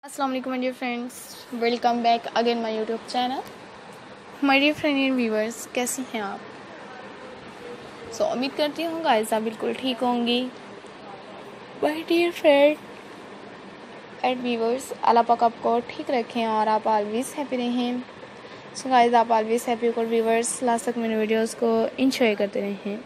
अस्सलाम वालेकुम my dear friends, welcome back again my YouTube channel. My dear friend and viewers, कैसी हैं आप? उम्मीद करती हूँ गाइस आप बिल्कुल ठीक होंगी। My dear friend and viewers, अल्लाह पाक आपको ठीक रखें और आप ऑलवेज हैप्पी रहें। गाइस आप ऑलवेज हैप्पी होकर व्यूवर्स लास्ट तक मेरे वीडियोज़ को इंजॉय करते रहें।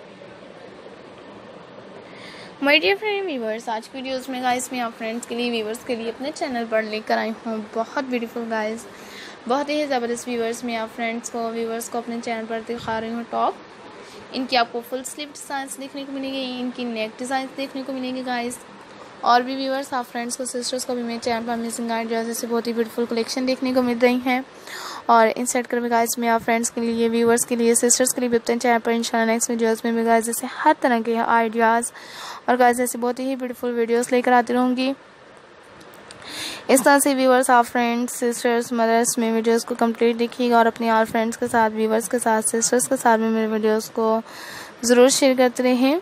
माय डियर फ्रेंड व्यूवर्स, आज की वीडियोस में गाइस मैं आप फ्रेंड्स के लिए व्यूवर्स के लिए अपने चैनल पर लेकर आई हूँ बहुत ब्यूटीफुल गाइस, बहुत ही ज़बरदस्त व्यूवर्स मैं आप फ्रेंड्स को व्यूवर्स को अपने चैनल पर दिखा रही हूँ। टॉप इनकी आपको फुल स्लीव डिज़ाइंस देखने को मिलेगी, इनकी नेक डिज़ाइंस देखने को मिलेंगे गाइस। और भी व्यूवर्स आप फ्रेंड्स को सिस्टर्स को भी मेरे चैनल पर अमेजिंग आइडियाज़ जैसे बहुत ही ब्यूटीफुल कलेक्शन देखने को मिल रही हैं। और इन सेट कर भी गाइस मैं आप फ्रेंड्स के लिए व्यूवर्स के लिए सिस्टर्स के लिए भी अपने चैनल पर इंशाल्लाह नेक्स्ट वीडियोस में भी गाइस जैसे हर तरह के आइडियाज़ और गाइस जैसे बहुत ही ब्यूटीफुल वीडियोस लेकर आती रहूँगी। इस तरह से व्यूवर्स आप फ्रेंड्स सिस्टर्स मदर्स में वीडियोस को कंप्लीट देखिएगा और अपने और फ्रेंड्स के साथ व्यूवर्स के साथ सिस्टर्स के साथ में मेरे वीडियोस को ज़रूर शेयर करते रहें।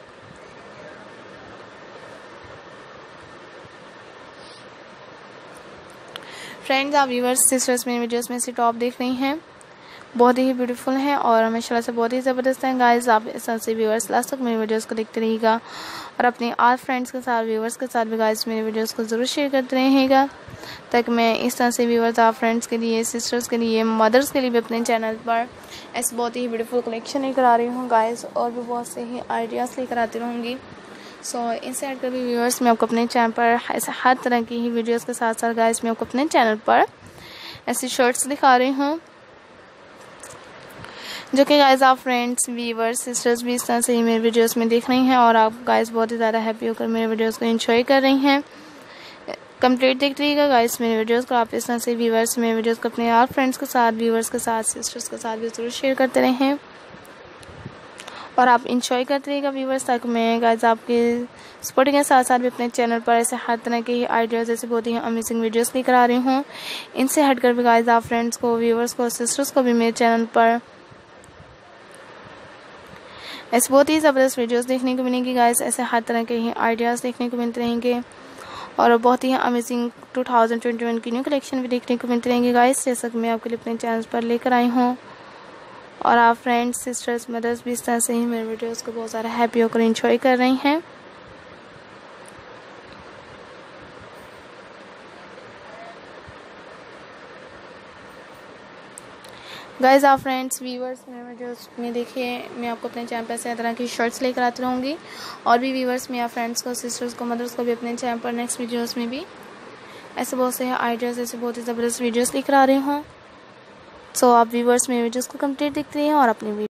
फ्रेंड्स आप व्यूवर्स सिस्टर्स मेरे वीडियोस में से टॉप देख रही हैं, बहुत ही ब्यूटीफुल हैं और माशाल्लाह से बहुत ही ज़बरदस्त हैं गाइस। आप इस तरह से व्यूवर्स लास्ट तक मेरे वीडियोस को देखते रहिएगा और अपने और फ्रेंड्स के साथ व्यूवर्स के साथ भी गाइस मेरे वीडियोस को ज़रूर शेयर करते रहिएगा, ताकि मैं इस तरह से व्यूवर्स आप फ्रेंड्स के लिए सिस्टर्स के लिए मदर्स के लिए भी अपने चैनल पर ऐसे बहुत ही ब्यूटीफुल कलेक्शन लेकर आ रही हूँ गाइस, और भी बहुत से ही आइडियाज़ लेकर आती रहूँगी। इनसे हट कर भी व्यूवर्स मैं आपको अपने चैनल पर ऐसे हर तरह की ही वीडियोस के साथ साथ गाइस मैं आपको अपने चैनल पर ऐसी शर्ट्स दिखा रही हूँ, जो कि गाइस आप फ्रेंड्स व्यूवर्स सिस्टर्स भी इस तरह से ही मेरे वीडियोस में देख रही हैं और आप गाइस बहुत ही ज़्यादा हैप्पी होकर मेरे वीडियोस को एंजॉय कर रही हैं। कंप्लीट देखते रहिएगा गाइस मेरे वीडियोस को। आप इस तरह से व्यूवर्स मेरे वीडियोस को अपने और फ्रेंड्स के साथ व्यूवर्स के साथ सिस्टर्स के साथ भी ज़रूर शेयर करते रहें और आप इंजॉय करते रहिएगा व्यूवर्स, ताकि मैं गाइस आपके सपोर्टिंग के साथ साथ भी अपने चैनल पर ऐसे हर तरह के ही आइडियाज़ जैसे बहुत ही अमेजिंग वीडियोस लेकर आ रही हूँ। इनसे हटकर भी गाइस आप फ्रेंड्स को व्यूवर्स को सिस्टर्स को भी मेरे चैनल पर ऐसे बहुत ही ज़बरदस्त वीडियोस देखने को मिलेंगी गाइस, ऐसे हर तरह के ही आइडियाज़ देखने को मिलते रहेंगे और बहुत ही अमेजिंग 2021 की न्यू कलेक्शन भी देखने को मिलते रहेंगे गाइस, जैसा कि मैं आपके लिए अपने चैनल पर लेकर आई हूँ। और आप फ्रेंड्स सिस्टर्स मदर्स भी इस तरह से ही मेरे वीडियोस को बहुत ज़्यादा हैप्पी होकर एंजॉय कर रही हैं। गाइस आप फ्रेंड्स व्यूवर्स मेरे वीडियोस में देखिए मैं आपको अपने चैनल पर ऐसे तरह की शर्ट्स लेकर आती रहूँगी और भी व्यूवर्स मैं आप फ्रेंड्स को सिस्टर्स को मदर्स को भी अपने चैनल पर नेक्स्ट वीडियोस में भी ऐसे बहुत से आइडियाज़ ऐसे बहुत ही ज़बरदस्त वीडियोस लेकर आ रही हूँ। आप व्यूवर्स मेरे वीडियोस को कंप्लीट देखते रहिए और अपनी